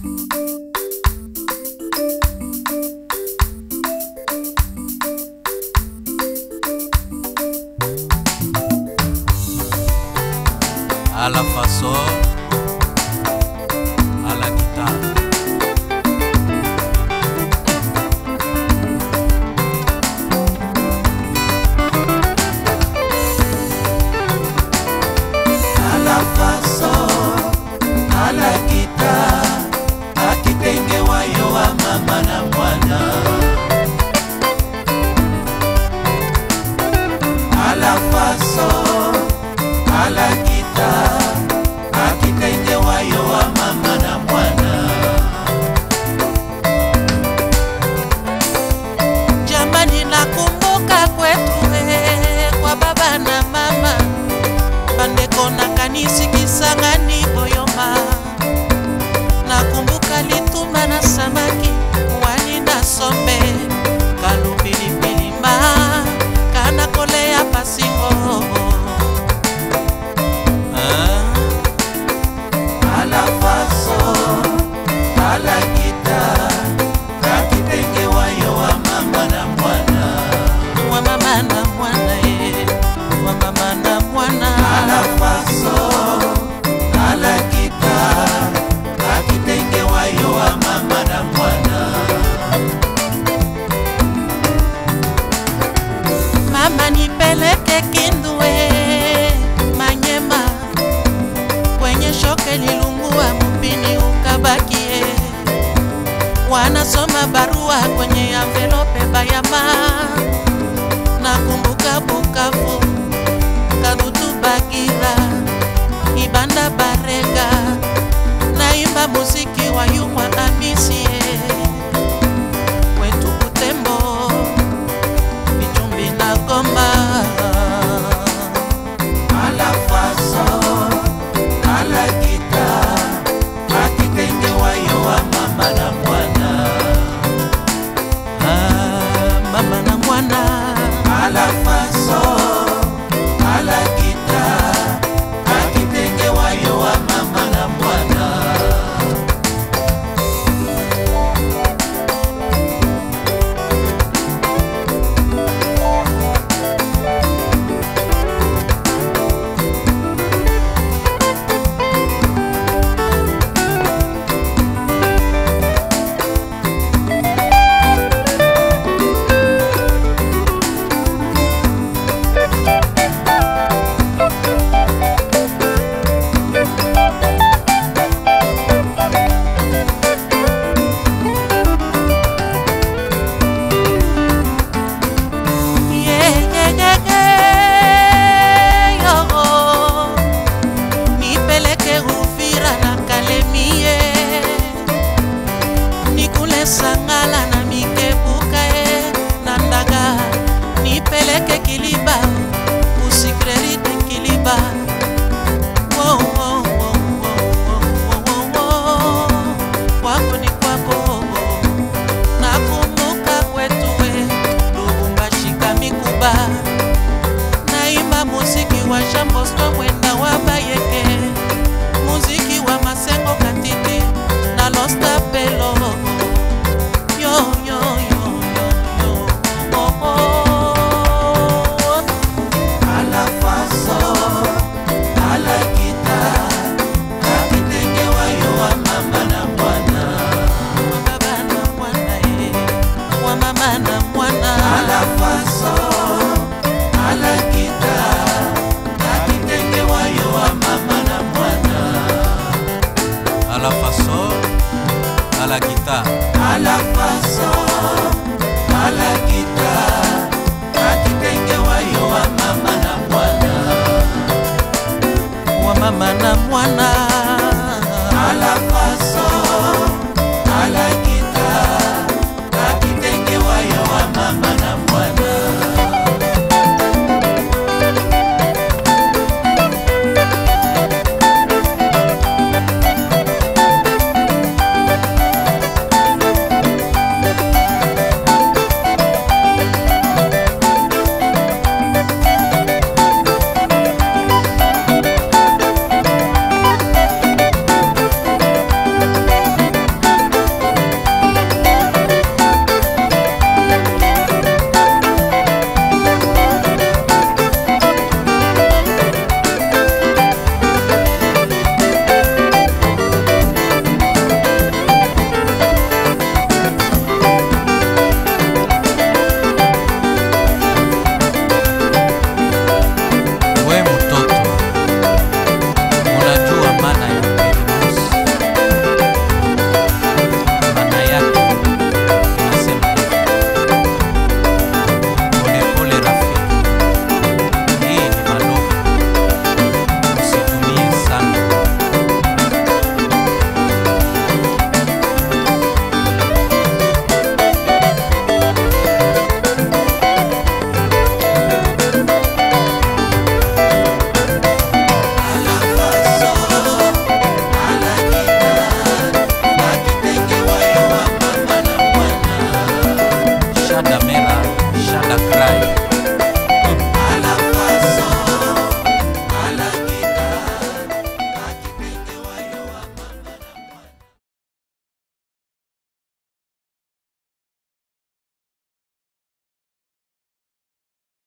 à la façon, à la guitare. À la façon, à la guitare, akitenge wayo wa mama na mwana. À la façon, à la guitare, akitenge wayo wa mama na mwana. Jamani, nakumbuka kwetu kwa baba na mama, bandeko na kanisi Kisangani Boyoma. Nakumbuka lituma na samaki, wali na sombe, kalu pilipili ma, kana kole ya pasingo. À la façon, à la guitare, akitenge wayo wa mama na mwana. Wa mama na mwana wa mama na mwana. À la façon, à la guitare, akitenge wayo wa mama na mwana. Mama nipeleke Kindu Manyema, kwenye shoke lilungua mpini ukabakie. Wanasoma barua kwenye envelope bayama. Nakumbuka Bukavu, Kadutu Bagira, Ibanda Barega, naimba muziki wa Yumwa Amisie. Kwetu Butembo, Bijumbi na Goma. À la façon, à la guitare, akitenge wayo wa mama na mwana. Mama na mwana. À la façon, à la guitare, akitenge wayo wa mama na mwana. Nipeleke Uvira na Kalemie, nikule Sangala na Mikebuka na Ndaga. Nipeleke Kiliba, usikrerite Kiliba. Wow, wow, wow, wow, wow, wow. Kwako ni kwako. Nakumbuka kwetu Lubumbashi Kamikuba, naimba muziki wa Jean Bosco Mwenda wa Bayeke, muziki wa Masengo Katiti na Losta Pelo. Yo yo yo yo yo oh, oh. À la façon, à la guitare, akitenge wayo wa mama na mwana. Wa baba na mwana wa mama na mwana. À la façon, à la guitare, akitenge wayo wa mama na mwana. À la façon, à la guitare. À la façon, à la guitare, akitenge wayo wa mama na mwana. Wa mama na mwana. À la